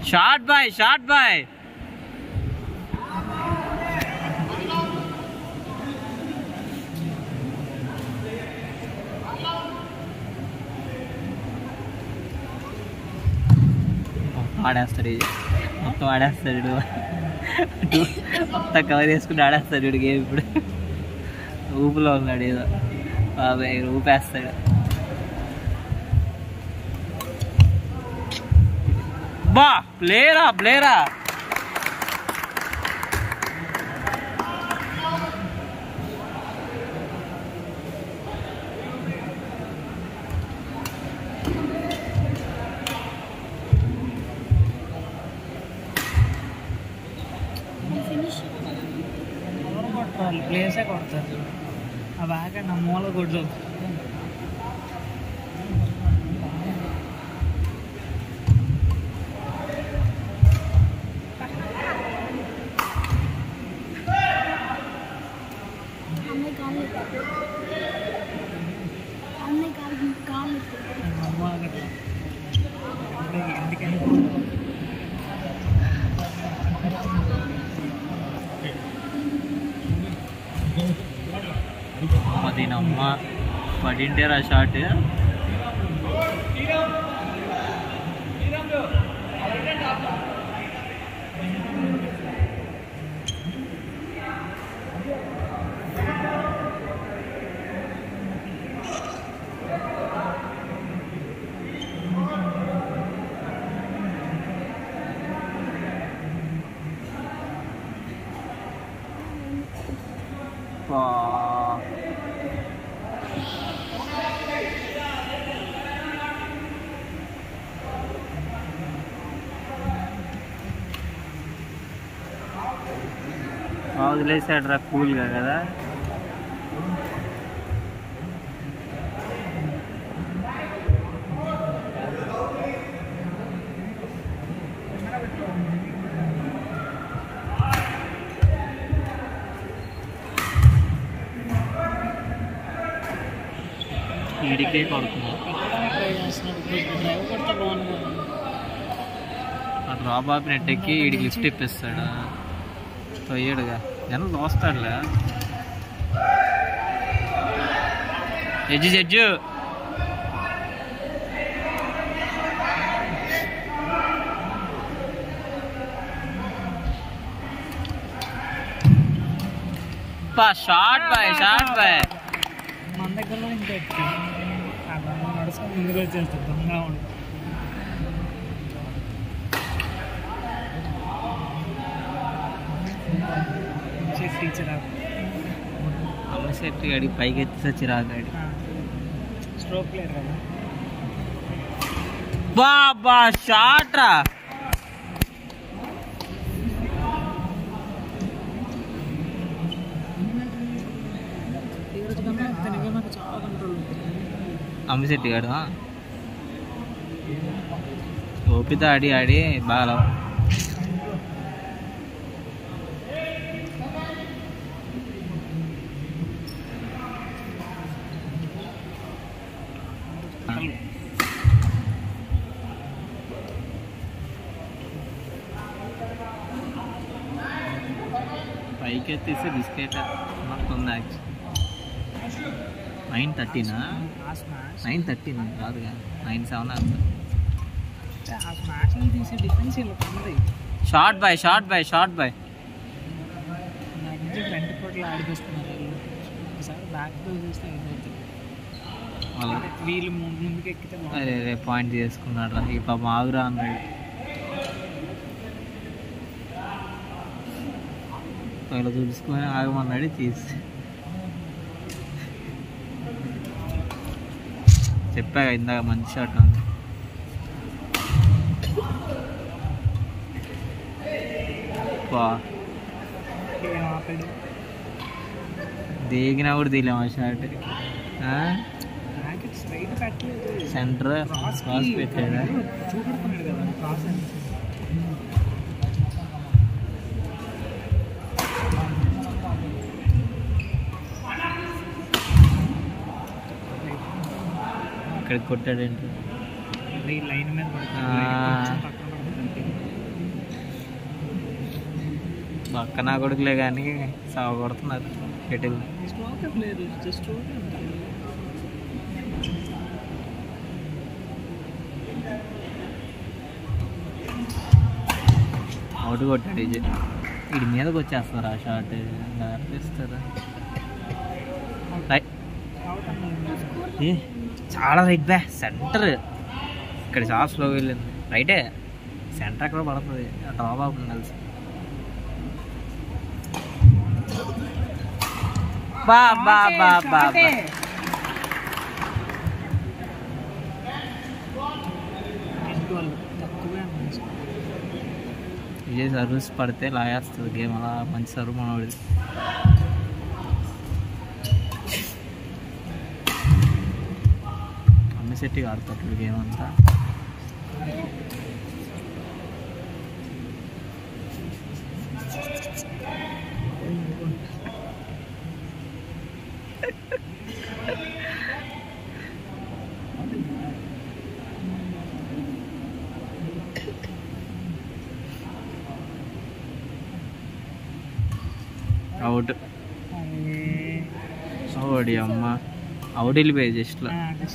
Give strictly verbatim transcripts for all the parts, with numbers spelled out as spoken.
Shot boy shot boy ఆడేస్తాడు ఇది మొత్తం ఆడేస్తాడు మొత్తం కవర్ చేసుకుని ఆడేస్తాడు వీడు గేమ్ ఇప్పుడు ఊపులో ఉన్నాడు ఏదో బాబాయ్ ఊపేస్తాడు బా ప్లేరా ప్లేరా ప్లేసే కొడతారు ఆ బ్యాగ్ నా మూల గుడ్లు అదేనమ్మ పడింటారా షాట్ వదిలేసాడు రా కూల్గా కదా ఈడికే కొడుతున్నా రాబాబు నెట్ ఎక్కి ఈడికి లిఫ్ట్ ఇప్పిస్తాడు పోయాడుగా జనం దోస్తాడులే judge judge short boy short boy మన దగ్గరలో ఇంకా నడుచుకొని ముందుకు వచ్చేస్తాడు దొంగ ఉండు అమ్మ సెట్ గాడి పైకి ఎత్తి చిరాగాడి స్ట్రోక్ ప్లేయర్ కదా బాబా షాట్ రా అమ్మ సెట్ గాడు ఓపిత ఆడి ఆడి బాగా పైకి ఎత్తేస్తే బిస్కెట్ మనకు ఉందా నైన్ థర్టీనా నైన్ థర్టీనా కాదుగా నైన్ సెవెన్ అంత short boy short boy short boy రెండు కోట్లు ఆడిపిస్తున్నారు ఒకసారి బ్యాక్ చూస్తే వీళ్ళు ముందుకు ఎక్కితే అరే రే పాయింట్ చేసుకున్నాడు రా ఈ పాప ఆగురా అన్నాడు ఇలా చూసుకొని ఆగమన్నాడు తీసి చెప్పా ఇందాక మంచి షాట్ ఉంది దిగినా కూడా తీలేము ఆ షాట్ సెంటర్ క్రాస్ పెట్టాడా ఇక్కడికి కొట్టాడేంటి లైన్ మీద పక్క నా కొడుకులే కానీ సాగు కొడుతున్నారు షటిల్. అవుట్ కొట్టాడు ఇది. వీడి మీదకి వచ్చేస్తారు ఆ షాట్ అనిపిస్తుందా? ఏ చాలా రైట్ బ్యా సెంటర్. ఇక్కడ చాలా స్లోగా వెళ్ళింది. రైటే సెంటర్ ఎక్కడ పడుతుంది. డ్రాప్ అవుతుంది కలిసి. బా బా బా బా ఇదే సర్వీస్ పడితే లాగేస్తుంది గేమ్. అలా మంచి సర్వ్ మనవాడిది. అన్ని సెట్టిగా ఆడుతాడు గేమ్ అంతా. అవుట్. ఓడి అమ్మ అవుట్ వెళ్ళిపోయాయి జస్ట్లో.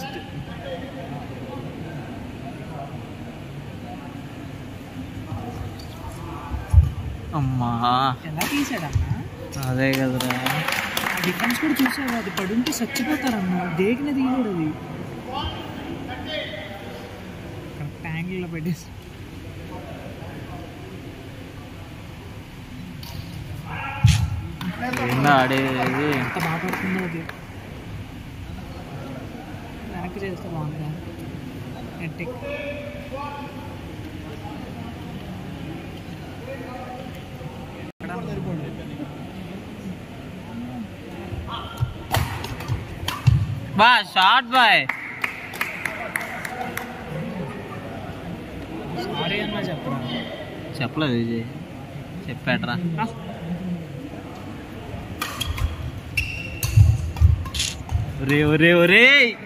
అమ్మా ఎలా తీసాడన్నా? అదే కదరా. డిఫెన్స్ కూడా చూసావు, అది పడుంటే చచ్చిపోతారన్నా. దేకిన తీయడు అది. కరెక్ట్ యాంగిల్లో పెట్టేసి ఆడేది ఎంత బాగా పడుతుందో అది. వెనక్కి చేస్తే బాగుందా? నెట్టిక్ బా షార్ట్ బాయ్. సారీ అన్నా చెప్పరా? చెప్పలేదు విజయ్, చెప్పాడరా. ఒరే ఒరే ఒరే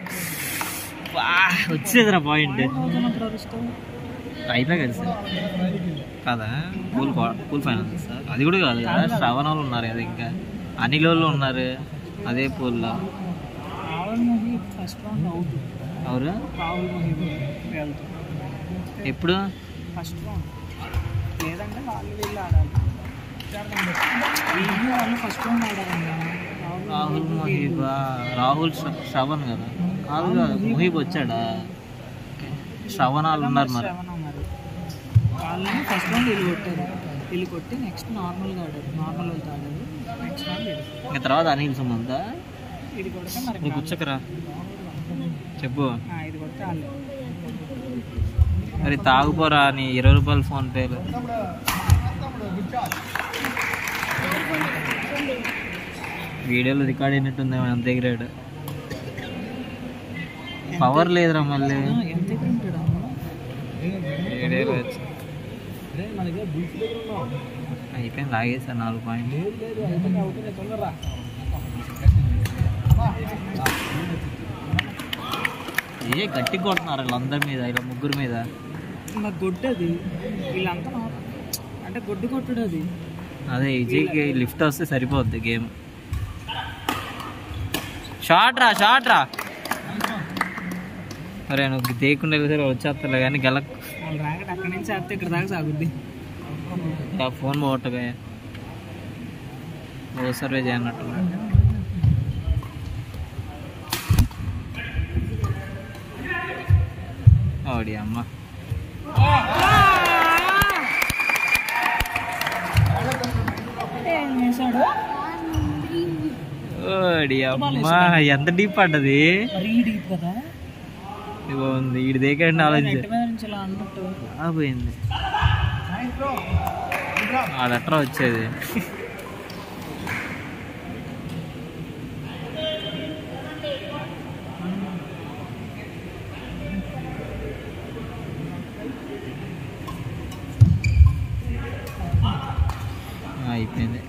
వచ్చేదిరా పాయింట్. అయిపోయా కదా సార్ కదా. Cool cool final sir. అది కూడా కాదు కదా. శ్రవణాలు ఉన్నారు కదా, ఇంకా అనిల్ వాళ్ళు ఉన్నారు అదే పూల్లో. First round out. ఎవరు? రాహుల్ మహీబ్. ఎప్పుడు? First round. లేదంటే వాళ్ళు వీళ్ళు ఆడాలి. వీళ్ళు వాళ్ళు ఫస్ట్ రౌండ్ ఆడారన్నా. రాహుల్ మహీబ్. రాహుల్ శ్రవణ్ కదా. కాదు కాదు మహీబ్ వచ్చాడా? శ్రవణాలు ఉన్నారు మరి. వాళ్ళని ఫస్ట్ రౌండ్ వీళ్ళు కొట్టారు. వీళ్ళు కొట్టి నెక్స్ట్ నార్మల్గా ఆడారు. నార్మల్ వాళ్ళతో ఆడారు. నెక్స్ట్ రౌండ్ ఇంకా తర్వాత అనిల్ సుమంత ఇది కొడితే మరి నీకు కూర్చోకరా చెప్పు. ఇది కొడితే వాళ్ళు మరి తాగుపోరా నీ ఇరవై రూపాయలు ఫోన్పేలు. వీడియోలో రికార్డ్ అయినట్టుందేమో అంత ఎగిరాడు. పవర్ లేదురా మళ్ళీ. అయిపోయింది లాగేసారు నాలుగు పాయింట్. ఏ గట్టి కొడుతున్నారు వీళ్ళందరి మీద, ఇలా ముగ్గురు మీద. నాకు గొడ్డది వీళ్ళంతా అంటే గొడ్డు కొట్టుడు అది. అదే విజయ్కి లిఫ్ట్ వస్తే సరిపోద్ది గేమ్. షార్ట్ రా షార్ట్ రా. అరే నువ్వు దేకుండా సరే వచ్చేస్తా కానీ గెలక్. వాళ్ళు రాకట అక్కడి నుంచి వస్తే ఇక్కడ దాకా సాగుద్ది. ఫోన్ పోగొట్టగా ఓ సర్వే చేయనట్టు. ఓడి అమ్మ. ఓడి అమ్మ ఎంత డీప్ పడ్డది. ఉంది వీడి దగ్గర ఆలోచించి పోయింది. ఆడట్రా వచ్చేది. అయిపోయింది.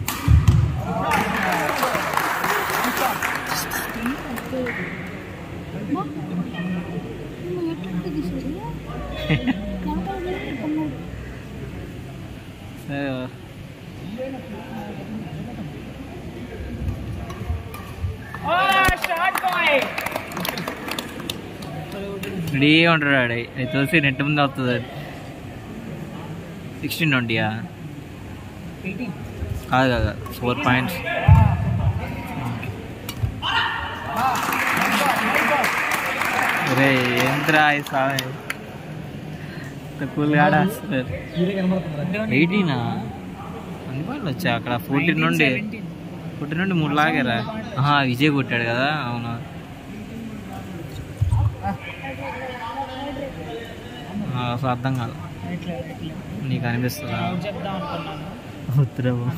రెడీగా ఉంటాడు ఆడ అది తోసి నెట్ ముందు వస్తుంది అది సిక్స్టీన్ ట్వంటీయా కాదు కాదు ఫోర్ పాయింట్స్ రే ఏంద్రా ఈ సామె కూల్ కాడా ఎయిటీనా అన్ని పాయింట్లు వచ్చా అక్కడ ఫోర్టీన్ నుండి ఫోర్టీన్ నుండి మూడు లాగారా విజయ్ కొట్టాడు కదా అవును అసలు అర్థం కాదు నీకు అనిపిస్తుందా ఉత్తరవు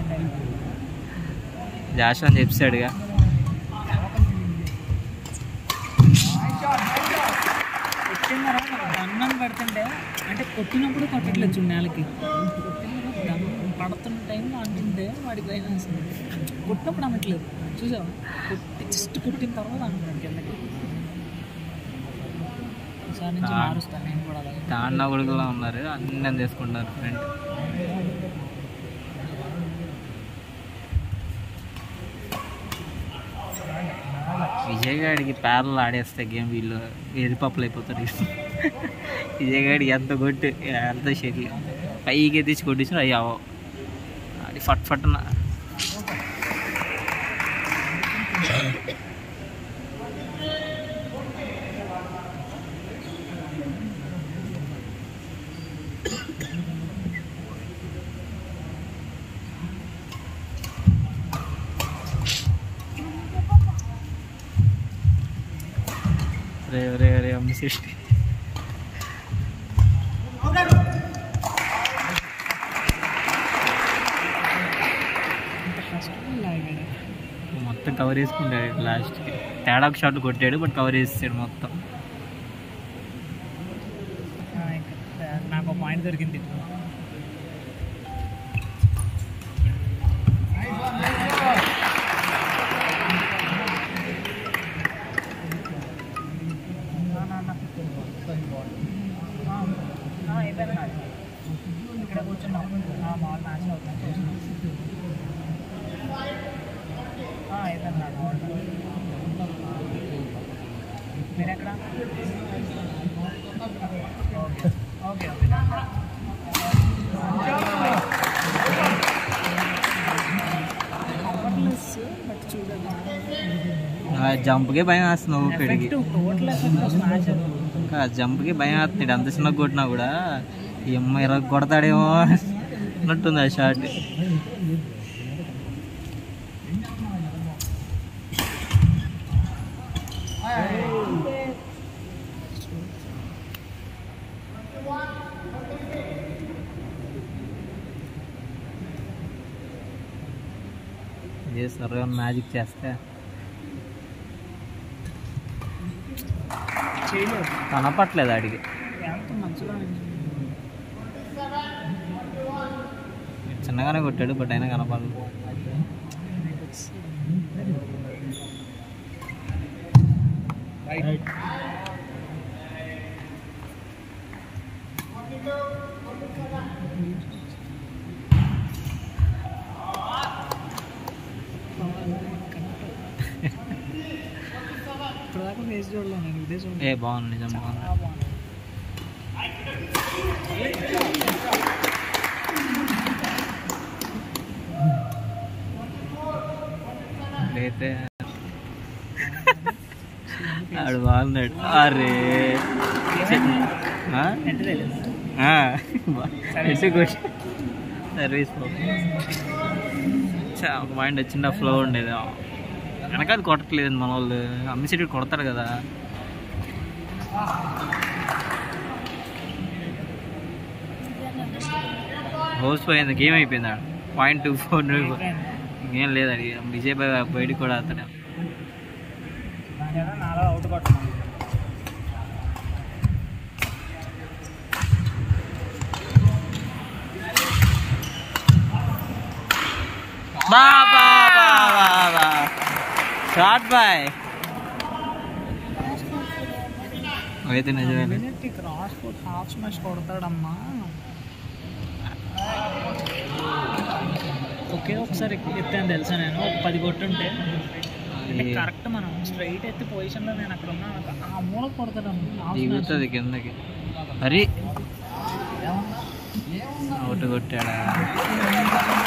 జాష్ అని చెప్పాడుగా అన్నం పెడుతుంటే అంటే కొట్టినప్పుడు కొట్టట్లేదు నేలకి పడుతున్న టైంలో అంటుంటే వాడికి భయం వేస్తుంది కొట్టినప్పుడు అనట్లేదు చూసావా కొట్టి జస్ట్ కొట్టిన తర్వాత అంటున్నాడు కిందకి ఒకసారి నుంచి మారుస్తాను నేను కూడా అలాగే తాండా కొడుకులా ఉన్నారు అన్నీ తీసుకుంటారు ఫ్రెండ్ విజయ్ గాడికి ప్యారల్ ఆడేస్తే గేమ్ వీళ్ళు ఎరిపప్పులు అయిపోతారు విజయ్ గాడికి ఎంత కొట్టి ఎంత షెడ్లు పైకి ఎత్తించి కొట్టించిన అయ్యావో అది ఫట్ ఫట్న రే రే రే అమ్మ సృష్టి మొత్తం కవర్ చేసుకుంటాడు లాస్ట్కి తేడా ఒక షాట్ కొట్టాడు బట్ కవర్ చేసాడు మొత్తం నాకు ఒక పాయింట్ దొరికింది ఇక్కడ కూర్చున్నాం మామూలు మ్యాచ్ అవుతుంది అయిపోయింది మీరు ఎక్కడ ఓకే ఓకే బట్ చూడండి జంప్కి భయం వేస్తున్నావు ఇక్కడికి టోటల్ ఇంకా జంప్కి భయం వేస్తున్నాడు అంత చిన్న కొట్టినా కూడా ఈ అమ్మాయి ఇరవై కొడతాడేమో అన్నట్టుంది ఆ షాట్ చేస్తారు మ్యాజిక్ చేస్తే కనపట్లేదు ఆడికి చిన్నగానే కొట్టాడు బట్ అయినా కనపడలేదు ఇప్పటిదాకా ఫేస్ చూడలేదు నేను ఇదే చూడండి ఏ బాగుంది నిజం బాగుంది అయితే ఆడు బాగున్నాడు అరే సర్వీస్ ఒక మైండ్ వచ్చింది ఆ ఫ్లో ఉండేది వెనకాల కొట్టట్లేదు మన వాళ్ళు అమ్మి సైడ్ కొడతారు కదా హోస్ పోయింది గేమ్ అయిపోయింది పాయింట్ టూ ఫోర్ ఇంకేం లేదు అది విజయ్ బయటికి కూడా అతనే అవుట్ కొట్టాను షార్ట్ బాయ్ అయితే నిజమే క్రాస్ కోట్ హాఫ్ స్మాష్ కొడతాడమ్మా ఒకే ఒకసారి ఎత్తాను తెలుసా నేను ఒక పది కొట్టుంటే అంటే కరెక్ట్ మనం స్ట్రైట్ ఎత్తి పొజిషన్లో నేను అక్కడ ఉన్నా ఆ మూల కొడతాను దిగుతుంది కిందకి. మరి అవుట్ కొట్టాడా?